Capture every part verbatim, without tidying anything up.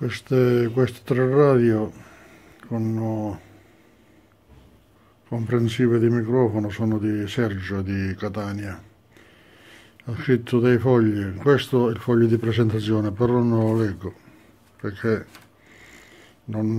Queste, queste tre radio con comprensive di microfono sono di Sergio di Catania. Ha scritto dei fogli, questo è il foglio di presentazione, però non lo leggo perché non,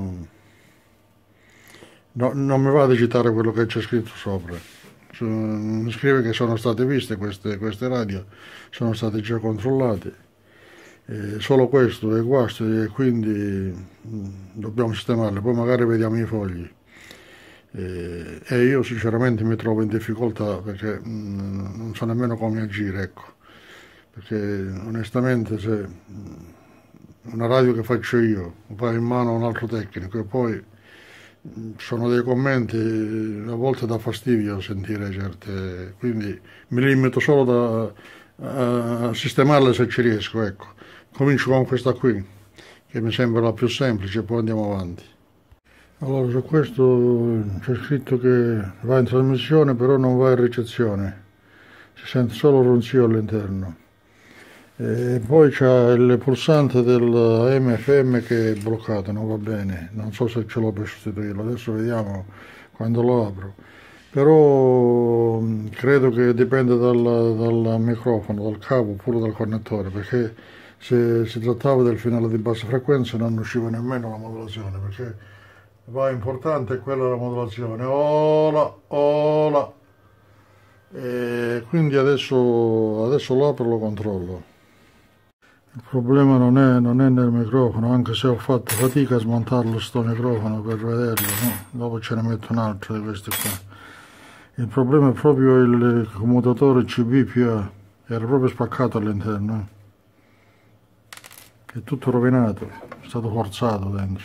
no, non mi va di citare quello che c'è scritto sopra. Mi scrive che sono state viste queste, queste radio, sono state già controllate. Eh, solo questo è guasto e quindi mh, dobbiamo sistemarle, poi magari vediamo i fogli. Eh, e io sinceramente mi trovo in difficoltà perché mh, non so nemmeno come agire, ecco. Perché onestamente se mh, una radio che faccio io va in mano a un altro tecnico e poi mh, sono dei commenti a volte dà fastidio sentire certe, quindi mi limito solo da, a, a sistemarle se ci riesco, ecco. Comincio con questa qui, che mi sembra la più semplice, poi andiamo avanti. Allora, su questo c'è scritto che va in trasmissione, però non va in ricezione. Si sente solo ronzio all'interno. E poi c'è il pulsante del A M F M che è bloccato, non va bene. Non so se ce l'ho per sostituirlo, adesso vediamo quando lo apro. Però credo che dipenda dal, dal microfono, dal cavo, oppure dal connettore, perché se si trattava del finale di bassa frequenza non usciva nemmeno la modulazione, perché va importante è quella della modulazione, ola, ola, e quindi adesso, adesso lo apro e lo controllo. Il problema non è, non è nel microfono, anche se ho fatto fatica a smontarlo sto microfono per vederlo, no? Dopo ce ne metto un altro di questi qua. Il problema è proprio il commutatore C B P A, era proprio spaccato all'interno. È tutto rovinato, è stato forzato dentro.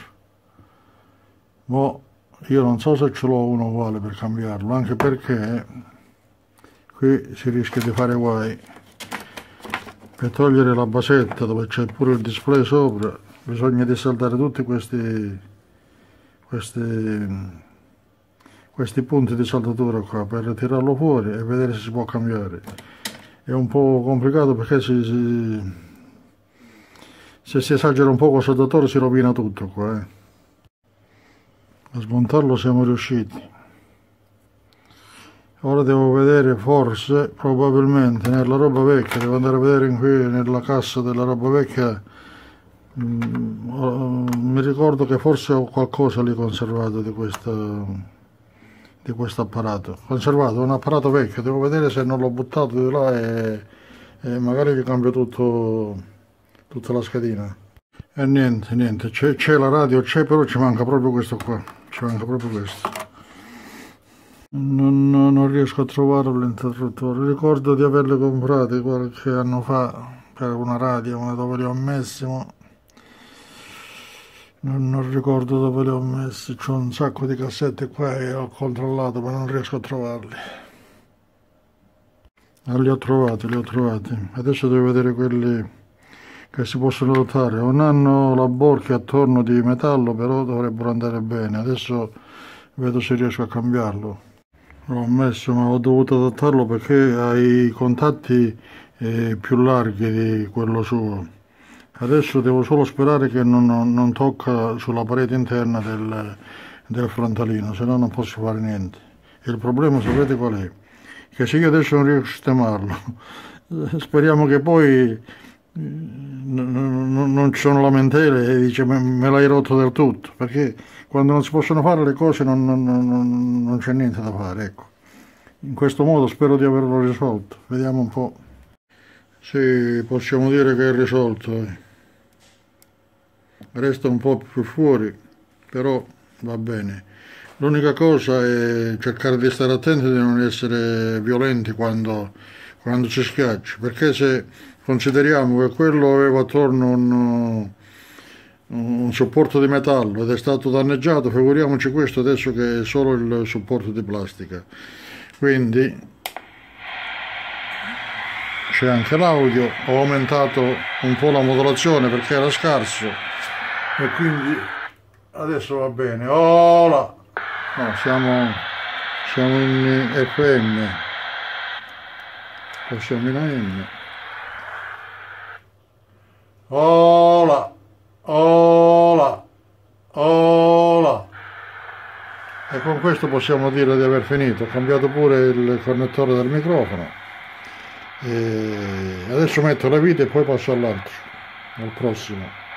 Ma io non so se ce l'ho uno uguale per cambiarlo, anche perché qui si rischia di fare guai. Per togliere la basetta dove c'è pure il display sopra bisogna dissaldare tutti questi, questi, questi punti di saldatura qua per tirarlo fuori e vedere se si può cambiare. È un po' complicato perché si, si, se si esagera un po' col saldatore si rovina tutto qua. Eh. A smontarlo siamo riusciti. Ora devo vedere, forse, probabilmente, nella roba vecchia, devo andare a vedere in qui, nella cassa della roba vecchia, mh, mi ricordo che forse ho qualcosa lì conservato di questo, di questo apparato. Conservato, un apparato vecchio, devo vedere se non l'ho buttato di là e, e magari gli cambio tutto, tutta la schedina. E niente, niente, c'è la radio, c'è, però ci manca proprio questo qua, ci manca proprio questo. Non, non riesco a trovarlo l'interruttore, ricordo di averli comprati qualche anno fa per una radio, ma dove li ho messi, ma non, non ricordo dove li ho messi, c'ho un sacco di cassette qua e ho controllato ma non riesco a trovarli. Ah, li ho trovati, li ho trovati, adesso devo vedere quelli che si possono adattare, non hanno la borchia attorno di metallo, però dovrebbero andare bene, adesso vedo se riesco a cambiarlo. L'ho messo ma ho dovuto adattarlo perché ha i contatti eh, più larghi di quello suo. Adesso devo solo sperare che non, non, non tocca sulla parete interna del, del frontalino, se no non posso fare niente. Il problema sapete qual è? Che se io adesso non riesco a sistemarlo, speriamo che poi non, non ci sono lamentele e dice me, me l'hai rotto del tutto, perché quando non si possono fare le cose non, non, non, non c'è niente da fare, ecco. In questo modo spero di averlo risolto, vediamo un po'. Sì, possiamo dire che è risolto, eh. Resta un po' più fuori, però va bene. L'unica cosa è cercare di stare attenti di non essere violenti quando, quando si schiaccia, perché se consideriamo che quello aveva attorno un, un supporto di metallo ed è stato danneggiato, figuriamoci questo adesso che è solo il supporto di plastica. Quindi c'è anche l'audio, ho aumentato un po' la modulazione perché era scarso e quindi adesso va bene. Ola! No, siamo, siamo in F M, poi siamo in A M. Ola! Ola, ola. E con questo possiamo dire di aver finito. Ho cambiato pure il connettore del microfono. E adesso metto la vita e poi passo all'altro, al prossimo.